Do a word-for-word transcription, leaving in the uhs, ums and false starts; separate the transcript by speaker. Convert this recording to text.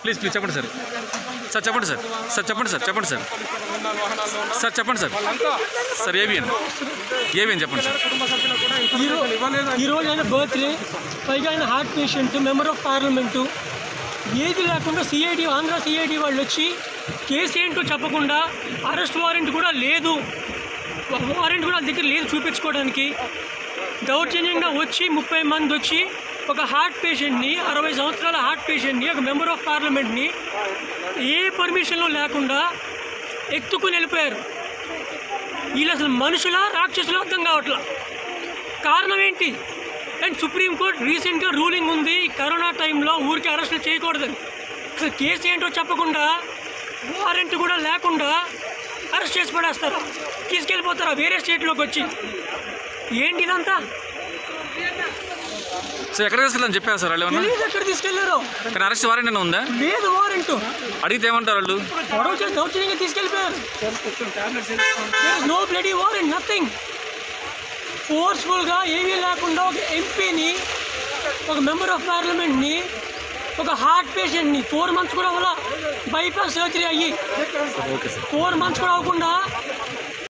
Speaker 1: Please please చెప్పండి sir sir చెప్పండి sir sir చెప్పండి సార్ చెప్పండి సార్ సార్ చెప్పండి సార్ సార్ ఏవిఎన్ ఏవిఎన్ చెప్పండి సార్.
Speaker 2: ఈరోజు ఆయన బర్త్డే, పైగా ఆయన heart patient, member of parliament, ఏది లేకుండా సిఐడి ఆంధ్ర సిఐడి వాళ్ళు వచ్చి కేసు ఏంటో చెప్పకుండా, అరెస్ట్ వారెంట్ కూడా లేదు, వారెంట్ కూడా దగ్గర లేదు చూపించుకోవడానికి, దౌర్జన్యంగా వచ్చి ముప్పై మంది వచ్చి ఒక హార్ట్ పేషెంట్ని, అరవై సంవత్సరాల హార్ట్ పేషెంట్ని, ఒక మెంబర్ ఆఫ్ పార్లమెంట్ని ఏ పర్మిషన్లు లేకుండా ఎత్తుకుని వెళ్ళిపోయారు. వీళ్ళు అసలు మనుషుల రాక్షసులు అర్థం కావట్లా. కారణం ఏంటి? అండ్ సుప్రీంకోర్టు రీసెంట్గా రూలింగ్ ఉంది, కరోనా టైంలో ఊరికి అరెస్టులు చేయకూడదని. అసలు కేసు ఏంటో చెప్పకుండా, వారెంట్ కూడా లేకుండా అరెస్ట్ చేసి పడేస్తారా, తీసుకెళ్ళిపోతారా వేరే స్టేట్లోకి వచ్చి? ఏంటి ఇదంతా?
Speaker 1: సార్ ఎక్కడ తీసుకెళ్ళని చెప్పారు సార్ వాళ్ళు?
Speaker 2: తెలీదు ఎక్కడ తీసుకెళ్లారో,
Speaker 1: కానీ అరెస్ట్ వారెంట్ ఏమైనా ఉందా?
Speaker 2: లేదు వారెంట్.
Speaker 1: అడిగితే ఏమంటారు వాళ్ళు?
Speaker 2: గొడవ చేసి దౌర్జన్యంగా తీసుకెళ్ళిపోయారు. No bloody warrant, nothing. ఫోర్స్ఫుల్గా ఏమీ లేకుండా ఒక ఎంపీని, ఒక మెంబర్ ఆఫ్ పార్లమెంట్ని, ఒక హార్ట్ పేషెంట్ని, ఫోర్ మంత్స్ కూడా అవ్వాల బైపాస్ సర్జరీ అయ్యి ఫోర్ మంత్స్ కూడా అవ్వకుండా